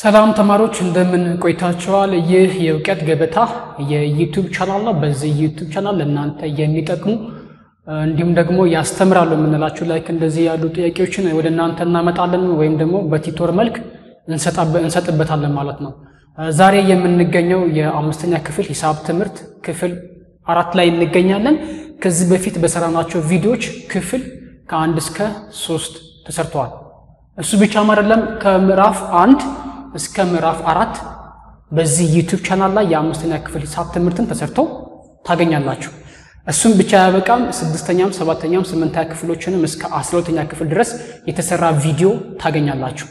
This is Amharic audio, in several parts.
ሰላም ተማሪዎች እንደምን ቆይታችኋል? ይህ የእውቀት ገበታ የዩቲዩብ ቻናል ነው። በዚህ ዩቲዩብ ቻናል ለእናንተ የሚጠቅሙ እንዲሁም ደግሞ ያስተምራሉ የምንላችሁ ላይክ እንደዚህ ያሉ ጥያቄዎችን ወደ እናንተ እናመጣለን ወይም ደግሞ በቲቶር መልክ እንሰጥበታለን ማለት ነው። ዛሬ የምንገኘው የአምስተኛ ክፍል ሂሳብ ትምህርት ክፍል 4 ላይ እንገኛለን። ከዚህ በፊት በሰራናቸው ቪዲዮዎች ክፍል ከ1 እስከ 3 ተሰርተዋል። እሱ ብቻ አይደለም ከምዕራፍ 1 እስከ ምዕራፍ 4 በዚህ ዩቲዩብ ቻናል ላይ የአምስተኛ ክፍል ሂሳብ ትምህርትን ተሰርተው ታገኛላችሁ። እሱም ብቻ ያበቃም 6ኛም 7ኛም 8ኛ ክፍሎችንም እስከ 12ኛ ክፍል ድረስ የተሰራ ቪዲዮ ታገኛላችሁ።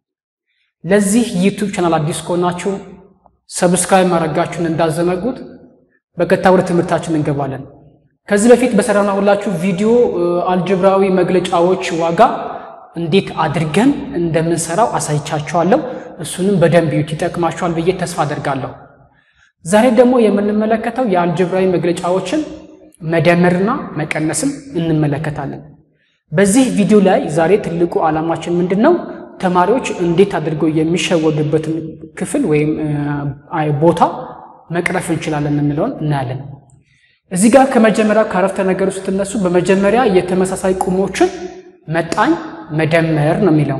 ለዚህ ዩቲዩብ ቻናል አዲስ ከሆናችሁ ሰብስክራይብ ማድረጋችሁን እንዳዘነጉት። በቀጥታ ወደ ትምህርታችን እንገባለን። ከዚህ በፊት በሰራናሁላችሁ ቪዲዮ አልጀብራዊ መግለጫዎች ዋጋ እንዴት አድርገን እንደምንሰራው አሳይቻችኋለሁ። እሱንም በደንብ ይጠቅማችኋል ብዬ ተስፋ አደርጋለሁ። ዛሬ ደግሞ የምንመለከተው የአልጀብራዊ መግለጫዎችን መደመርና መቀነስን እንመለከታለን። በዚህ ቪዲዮ ላይ ዛሬ ትልቁ ዓላማችን ምንድነው? ተማሪዎች እንዴት አድርገው የሚሸወዱበትን ክፍል ወይም ቦታ መቅረፍ እንችላለን እንለውን እናያለን። እዚህ ጋር ከመጀመሪያ ካረፍተ ነገር ውስጥ ተነሱ በመጀመሪያ የተመሳሳይ ቁሞችን መጣኝ መደመር ነው የሚለው።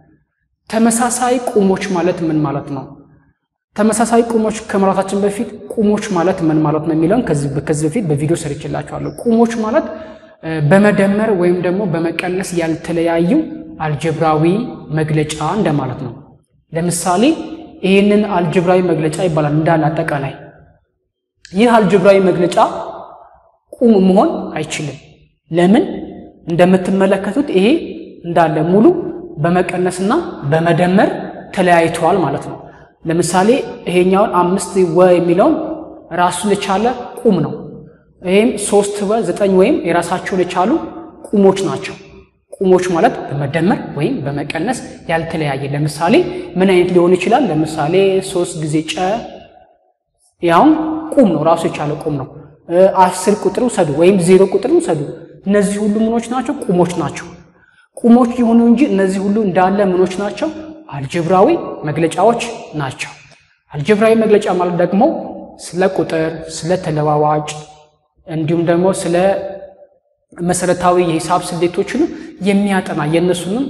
ተመሳሳይ ቁሞች ማለት ምን ማለት ነው? ተመሳሳይ ቁሞች ከማለታችን በፊት ቁሞች ማለት ምን ማለት ነው የሚለውን ከዚህ በፊት በቪዲዮ ሰርቼላችኋለሁ። ቁሞች ማለት በመደመር ወይም ደግሞ በመቀነስ ያልተለያዩ አልጀብራዊ መግለጫ እንደማለት ነው። ለምሳሌ ይሄንን አልጀብራዊ መግለጫ ይባላል እንዳለ አጠቃላይ። ይህ አልጀብራዊ መግለጫ ቁም መሆን አይችልም። ለምን? እንደምትመለከቱት ይሄ እንዳለ ሙሉ በመቀነስና በመደመር ተለያይቷል ማለት ነው። ለምሳሌ ይሄኛውን 5 የሚለውን ራሱን የቻለ ቁም ነው። ይሄም 3 9 ወይም የራሳቸውን የቻሉ ቁሞች ናቸው። ቁሞች ማለት በመደመር ወይም በመቀነስ ያልተለያየ። ለምሳሌ ምን አይነት ሊሆን ይችላል? ለምሳሌ 3 ጊዜ ጨ ያው ቁም ነው፣ ራሱ የቻለ ቁም ነው። 10 ቁጥር ውሰዱ ወይም 0 ቁጥር ውሰዱ። እነዚህ ሁሉ ምኖች ናቸው? ቁሞች ናቸው። ቁሞች ይሁኑ እንጂ እነዚህ ሁሉ እንዳለ ምኖች ናቸው? አልጀብራዊ መግለጫዎች ናቸው። አልጀብራዊ መግለጫ ማለት ደግሞ ስለ ቁጥር፣ ስለ ተለዋዋጭ እንዲሁም ደግሞ ስለ መሰረታዊ የሂሳብ ስሌቶችን የሚያጠና የነሱንም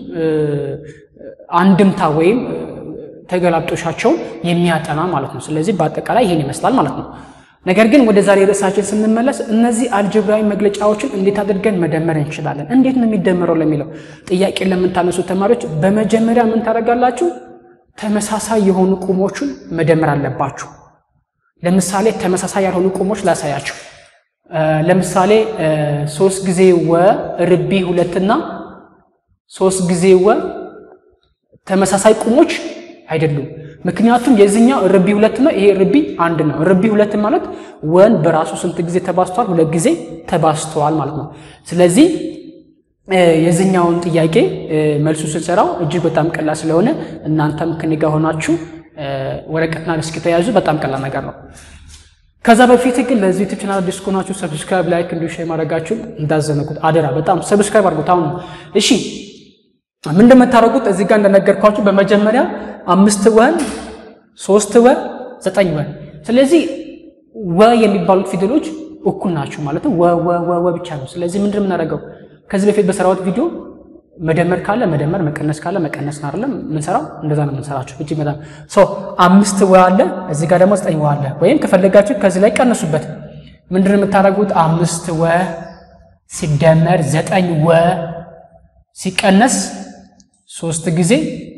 አንድምታ ወይም ተገላብጦሻቸው የሚያጠና ማለት ነው። ስለዚህ በአጠቃላይ ይሄን ይመስላል ማለት ነው። ነገር ግን ወደ ዛሬ ርዕሳችን ስንመለስ እነዚህ አልጀብራዊ መግለጫዎችን እንዴት አድርገን መደመር እንችላለን? እንዴት ነው የሚደመረው ለሚለው ጥያቄ ለምታነሱ ተማሪዎች በመጀመሪያ ምን ታደርጋላችሁ? ተመሳሳይ የሆኑ ቁሞችን መደመር አለባችሁ። ለምሳሌ ተመሳሳይ ያልሆኑ ቁሞች ላሳያችሁ። ለምሳሌ 3 ጊዜ ርቢ 2 እና 3 ጊዜ ተመሳሳይ ቁሞች አይደሉም። ምክንያቱም የዚህኛው ርቢ 2 ነው፣ ይሄ ርቢ 1 ነው። ርቢ 2 ማለት ወን በራሱ ስንት ጊዜ ተባዝቷል? 2 ጊዜ ተባዝቷል ማለት ነው። ስለዚህ የዚህኛውን ጥያቄ መልሱ ስንሰራው እጅግ በጣም ቀላል ስለሆነ እናንተም ከኔ ጋር ሆናችሁ ወረቀትና እስኪ ተያዙ። በጣም ቀላል ነገር ነው። ከዛ በፊት ግን ለዚህ ዩቲዩብ ቻናል አዲስ ከሆናችሁ ሰብስክራይብ፣ ላይክ እንዲሁ ሼር ማድረጋችሁን እንዳዘነጉት አደራ። በጣም ሰብስክራይብ አድርጉት አሁን። እሺ ምን እንደምታደርጉት እዚህ ጋር እንደነገርኳችሁ በመጀመሪያ 5 3 9 ስለዚህ የሚባሉት ፊደሎች እኩል ናቸው ማለት ነው። ብቻ ነው። ስለዚህ ምንድነው የምናደርገው? ከዚህ በፊት በሰራሁት ቪዲዮ መደመር ካለ መደመር፣ መቀነስ ካለ መቀነስ ነው አይደለም የምንሰራው? እንደዛ ነው የምንሰራቸው። እጅግ በጣም 5 አለ፣ እዚህ ጋር ደግሞ 9 አለ። ወይም ከፈለጋችሁ ከዚህ ላይ ቀነሱበት። ምንድነው የምታደርጉት? 5 ሲደመር 9 ሲቀነስ 3 ጊዜ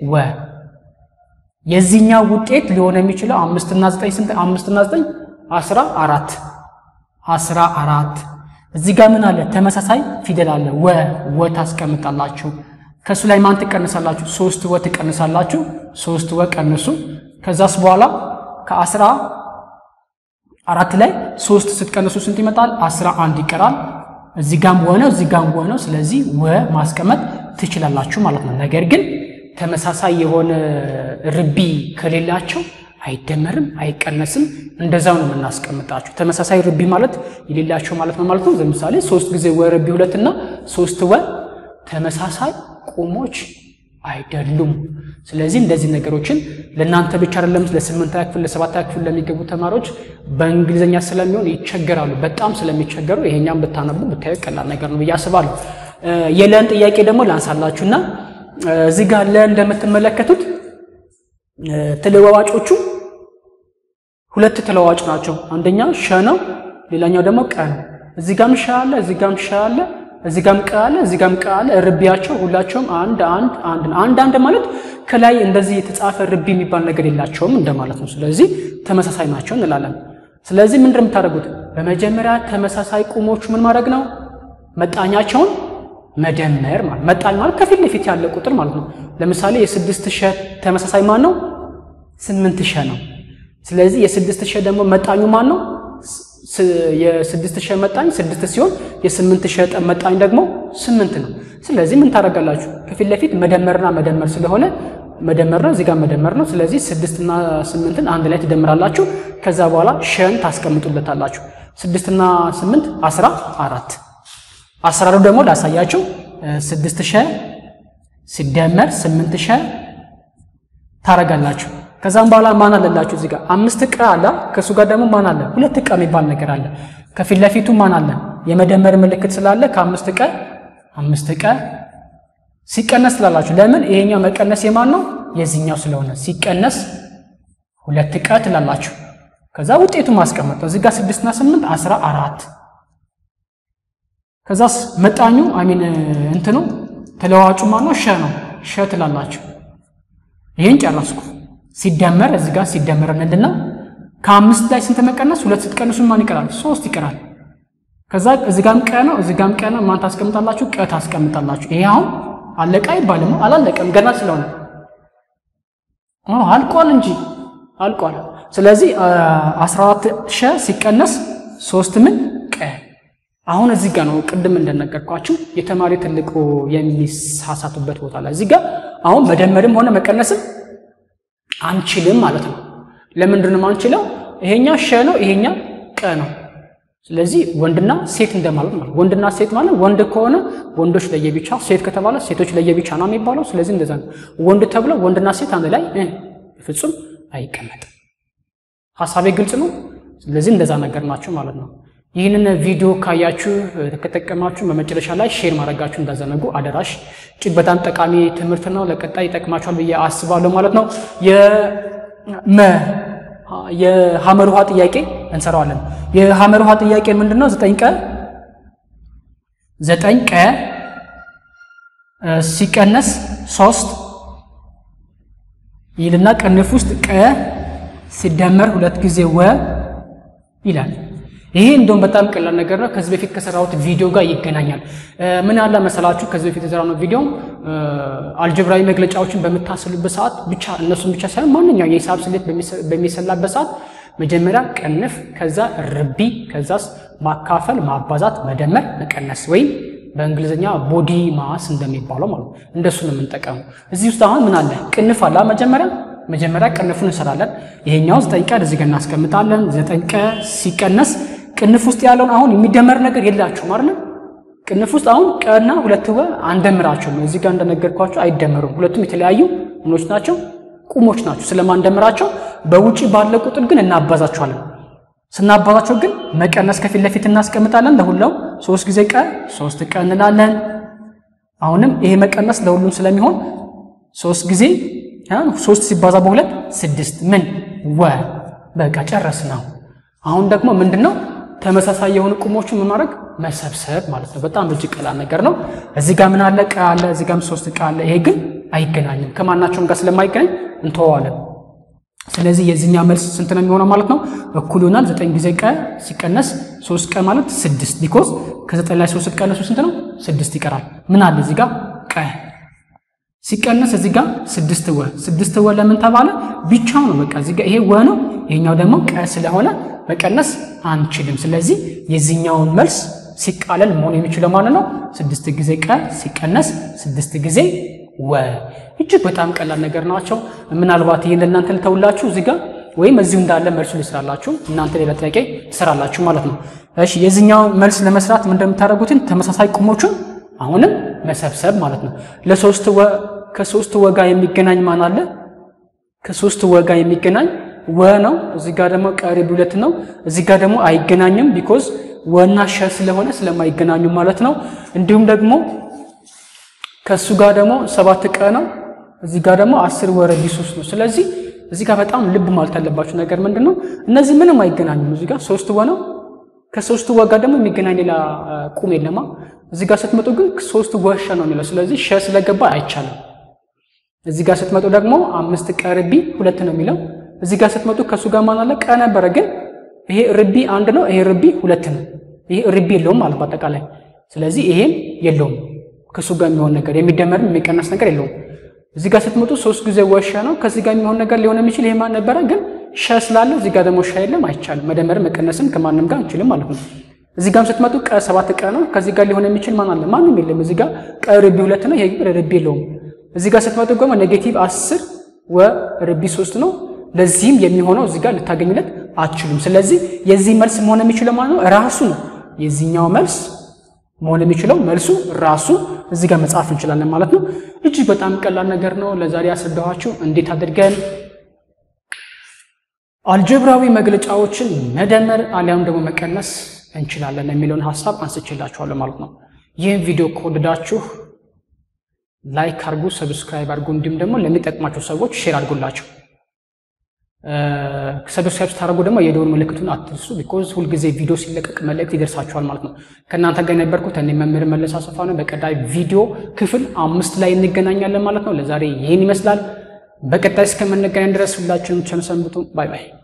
የዚህኛው ውጤት ሊሆን የሚችለው 5 እና 9 ስንት? 5 እና 9 14 እዚህ ጋር ምን አለ? ተመሳሳይ ፊደል አለ። ታስቀምጣላችሁ። ከሱ ላይ ማን ትቀንሳላችሁ? 3 ትቀንሳላችሁ። 3 ቀንሱ። ከዛስ በኋላ ከ14 ላይ 3 ስትቀንሱ ስንት ይመጣል? 11 ይቀራል። እዚህ ጋም ሆነው ስለዚህ ማስቀመጥ ትችላላችሁ ማለት ነው። ነገር ግን ተመሳሳይ የሆነ ርቢ ከሌላቸው አይደመርም፣ አይቀነስም። እንደዛው ነው የምናስቀምጣቸው። ተመሳሳይ ርቢ ማለት የሌላቸው ማለት ነው ማለት ነው። ለምሳሌ 3 ጊዜ ርቢ 2 እና 3 ተመሳሳይ ቁሞች አይደሉም ስለዚህ እንደዚህ ነገሮችን ለናንተ ብቻ አይደለም ለ8ኛ ክፍል ለ7ኛ ክፍል ለሚገቡ ተማሪዎች በእንግሊዘኛ ስለሚሆን ይቸገራሉ በጣም ስለሚቸገሩ ይሄኛም ብታነቡ ብታዩ ቀላል ነገር ነው ያስባሉ የለን ጥያቄ ደግሞ ላንሳላችሁና እዚህ ጋር እንደምትመለከቱት ተለዋዋጮቹ ሁለት ተለዋዋጭ ናቸው አንደኛ ሸ ነው ሌላኛው ደግሞ ቀ ነው እዚህ ጋርም ሸ አለ እዚህ ጋርም ሸ አለ እዚህ ጋርም ቀ አለ እዚህ ጋርም ቀ አለ ርቢያቸው ሁላቸውም አንድ ማለት ከላይ እንደዚህ የተጻፈ ርቢ የሚባል ነገር የላቸውም እንደማለት ነው ስለዚህ ተመሳሳይ ናቸው እንላለን ስለዚህ ምን እንደምታደርጉት በመጀመሪያ ተመሳሳይ ቁሞች ምን ማድረግ ነው መጣኛቸውን መደመር ማለት መጣኝ ማለት ከፊት ለፊት ያለ ቁጥር ማለት ነው ለምሳሌ የ6000 ተመሳሳይ ማን ነው 8000 ነው ስለዚህ የ6000 ደግሞ መጣኙ ማን ነው የ6000 መጣኝ 6 ሲሆን የ8000 መጣኝ ደግሞ 8 ነው ስለዚህ ምን ታደርጋላችሁ ከፊት ለፊት መደመርና መደመር ስለሆነ መደመር ነው እዚህ ጋር መደመር ነው ስለዚህ 6 እና 8ን አንድ ላይ ትደምራላችሁ ከዛ በኋላ ሸን ታስቀምጡለታላችሁ 6 እና 8 14 አስራሩ ደግሞ ላሳያችሁ 6000 ሲደመር 8000 ታረጋላችሁ ከዛም በኋላ ማን አለላችሁ እዚህ ጋር 5 ቀ አለ ከሱ ጋር ደግሞ ማን አለ 2 ቀ የሚባል ነገር አለ ከፊት ለፊቱ ማን አለ የመደመር ምልክት ስላለ ከ5 ቀ 5 ቀ ሲቀነስ ትላላችሁ ለምን ይሄኛው መቀነስ የማን ነው የዚህኛው ስለሆነ ሲቀነስ 2 ቀ ትላላችሁ ከዛ ውጤቱን ማስቀመጥ እዚህ ጋር 6 እና 8 14 ከዛስ መጣኙ እንትኑ ተለዋዋጩ ማን ነው ሸ ነው ሸ ትላላችሁ ይሄን ጨረስኩ ሲደመር እዚህ ጋር ሲደመር እንደና ከ5 ላይ ስንት መቀነስ 2 ስትቀንሱ ማን ይቀራል 3 ይቀራል ከዛ እዚህ ጋርም ቀ ነው እዚህ ጋርም ቀ ነው ማን ታስቀምጣላችሁ ቀ ታስቀምጣላችሁ ይሄ አሁን አለቀ አይባልም አላለቀም ገና ስለሆነ አልቋል እንጂ አልቋል ስለዚህ 14 ሲቀነስ 3 ምን ቀ አሁን እዚህ ጋር ነው ቅድም እንደነገርኳችሁ የተማሪ ትልቁ የሚሳሳቱበት ቦታ ላይ እዚህ ጋር አሁን መደመርም ሆነ መቀነስም አንችልም ማለት ነው ለምንድን ነው ማንችለው ይሄኛ ሸ ነው ይሄኛ ቀ ነው ስለዚህ ወንድና ሴት እንደማለት ነው ወንድና ሴት ማለት ወንድ ከሆነ ወንዶች ለየብቻ ሴት ከተባለ ሴቶች ለየብቻ ነው የሚባለው ስለዚህ እንደዛ ነው ወንድ ተብሎ ወንድና ሴት አንድ ላይ ፍጹም አይቀመጥም ሐሳቤ ግልጽ ነው ስለዚህ እንደዛ ነገር ናቸው ማለት ነው ይህንን ቪዲዮ ካያችሁ ተከተከማችሁ በመጨረሻ ላይ ሼር ማድረጋችሁ እንዳዘነጉ አደራሽ እጅግ በጣም ጠቃሚ ትምህርት ነው ለቀጣይ ይጠቅማችኋል ብዬ አስባለሁ ማለት ነው የሐመር ውሃ ጥያቄ እንሰራዋለን የሐመር ውሃ ጥያቄ ምንድነው 9 ቀ ሲቀነስ 3 ይልና ቅንፍ ውስጥ ቀ ሲደመር 2 ጊዜ ወ ይላል ይሄ እንደውም በጣም ቀላል ነገር ነው ከዚህ በፊት ከሰራሁት ቪዲዮ ጋር ይገናኛል ምን አለ መሰላችሁ ከዚህ በፊት የሰራነው ቪዲዮ አልጀብራዊ መግለጫዎችን በመታሰሉበት ሰዓት ብቻ እነሱን ብቻ ሳይሆን ማንኛውም የሂሳብ ስሌት በሚሰላበት ሰዓት መጀመሪያ ቅንፍ ከዛ ርቢ ከዛስ ማካፈል ማባዛት መደመር መቀነስ ወይ በእንግሊዘኛ ቦዲ ማስ እንደሚባለው ማለት እንደሱ ነው የምንጠቀመው እዚህ ውስጥ አሁን ምን አለ ቅንፍ አለ መጀመሪያ ቅንፉን እንሰራለን ይሄኛው 9 ቀ እዚህ ጋር እናስቀምጣለን 9 ቀ ሲቀነስ ቅንፍ ውስጥ ያለውን አሁን የሚደመር ነገር የላችሁ ማለት ነው ቅንፍ ውስጥ አሁን ቀና 2 ወ አንደምራቸው ነው እዚህ ጋር እንደነገርኳችሁ አይደመሩም ሁለቱም የተለያዩ ምኖች ናቸው ቁሞች ናቸው ስለማንደምራቸው በውጪ ባለ ቁጥር ግን እናባዛቸዋለን ስናባዛቸው ግን መቀነስ ከፊት ለፊት እናስቀምጣለን ለሁሉም 3 ጊዜ ቀ 3 ቀ እንላለን አሁንም ይሄ መቀነስ ለሁሉም ስለሚሆን 3 ጊዜ 3 ሲባዛ በ2 6 ምን ወ በቃ ጨረስናው አሁን ደግሞ ምንድነው ተመሳሳይ የሆኑ ቁሞችን ማድረግ መሰብሰብ ማለት ነው በጣም እጅግ ቀላል ነገር ነው እዚህ ጋር ምን አለ ቀ አለ እዚህ ጋርም 3 ቀ አለ ይሄ ግን አይገናኝም ከማናቸውም ጋር ስለማይገናኝ እንተዋለን ስለዚህ የዚህኛው መልስ ስንት ነው የሚሆነው ማለት ነው እኩል ይሆናል 9 ጊዜ ቀ ሲቀነስ 3 ቀ ማለት 6 ቢኮዝ ከ9 ላይ 3 ቀነሱ ስንት ነው 6 ይቀራል ምን አለ እዚህ ጋር ቀ ሲቀነስ እዚህ ጋር 6 ወ ለምን ተባለ ብቻው ነው በቃ እዚህ ጋር ይሄ ወ ነው ይሄኛው ደግሞ ቀ ስለሆነ መቀነስ አንችልም ስለዚህ የዚህኛውን መልስ ሲቃለል መሆን የሚችለው ማለት ነው 6 ጊዜ ቀ ሲቀነስ 6 ጊዜ ወ እጅግ በጣም ቀላል ነገር ናቸው ምናልባት ይሄን ለእናንተ ልተውላችሁ እዚህ ጋር ወይም እዚሁ እንዳለ መልሱ ልስራላችሁ እናንተ ሌላ ጥያቄ ትሰራላችሁ ማለት ነው እሺ የዚህኛው መልስ ለመስራት ምን እንደምታደርጉትን ተመሳሳይ ቁሞችን አሁንም መሰብሰብ ማለት ነው ለ3 ወ ከሶስት ወጋ የሚገናኝ ማን አለ ከሶስት ወጋ የሚገናኝ ወ ነው እዚህ ጋር ደግሞ ቀሪብ ሁለት ነው እዚህ ጋር ደግሞ አይገናኝም because ወና ሸ ስለሆነ ስለማይገናኙ ማለት ነው እንዲሁም ደግሞ ከሱ ጋር ደግሞ 7 ቀ ነው እዚህ ጋር ደግሞ 10 ወረዲ 3 ነው ስለዚህ እዚህ ጋር በጣም ልብ ማለት ያለባችሁ ነገር ምንድነው እነዚህ ምንም አይገናኙም እዚህ ጋር 3 ወ ነው ከሶስት ወ ጋር ደግሞ የሚገናኝ ሌላ ቁም የለማ እዚህ ጋር ስትመጡ ግን 3 ወሸ ነው የሚለው ስለዚህ ሸ ስለገባ አይቻልም እዚህ ጋር ስትመጡ ደግሞ 5 ቀርቢ 2 ነው የሚለው እዚህ ጋር ስትመጡ ከሱ ጋር ማን አለ ቀ ነበር ግን ይሄ ርቢ 1 ነው ይሄ ርቢ 2 ነው ይሄ ርቢ የለውም ማለት በአጠቃላይ ስለዚህ ይሄን የለውም ከሱ ጋር የሚሆን ነገር የሚደመር የሚቀነስ ነገር የለውም እዚህ ጋር ስትመጡ 3 ጊዜ ወሸ ነው ከዚህ ጋር የሚሆን ነገር ሊሆን የሚችል ይሄ ማን ነበር ግን ሸ ስላለ እዚህ ጋር ደግሞ ሸ የለም አይቻልም መደመር መቀነስም ከማንንም ጋር አንችልም ማለት ነው እዚህ ጋር ስትመጡ ቀ 7 ቀ ነው ከዚህ ጋር ሊሆን የሚችል ማን አለ ማንንም የለም እዚህ ጋር ቀ ርቢ 2 ነው ይሄ ርቢ የለውም እዚህ ጋር ስትመጡ ደግሞ ኔጌቲቭ 10 ወ ርቢ 3 ነው ለዚህም የሚሆነው እዚህ ጋር ልታገኙለት አትችሉም ስለዚህ የዚህ መልስ መሆን የሚችለው ማለት ነው ራሱ ነው የዚህኛው መልስ መሆን የሚችለው መልሱ ራሱ እዚህ ጋር መጻፍ እንችላለን ማለት ነው እጅግ በጣም ቀላል ነገር ነው ለዛሬ ያስረዳኋችሁ እንዴት አድርገን አልጀብራዊ መግለጫዎችን መደመር አሊያም ደግሞ መቀነስ እንችላለን የሚለውን ሐሳብ አንስቼላችኋለሁ ማለት ነው ይህን ቪዲዮ ከወደዳችሁ ላይክ አድርጉ ሰብስክራይብ አድርጉ እንዲሁም ደግሞ ለሚጠቅማችሁ ሰዎች ሼር አድርጉላችሁ ሰብስክራይብ ታደርጉ ደግሞ የደወል ምልክቱን አትርሱ because ሁሉ ጊዜ ቪዲዮ ሲለቀቅ መልእክት ይደርሳችኋል ማለት ነው ከናንተ ጋር ነበርኩት እኔ መምህር መለስ አሰፋ ነው በቀጣይ ቪዲዮ ክፍል 5 ላይ እንገናኛለን ማለት ነው ለዛሬ ይሄን ይመስላል በቀጣይ እስከምንገናኝ ድረስ ሁላችሁም ቸር ሰንብቱ ባይ ባይ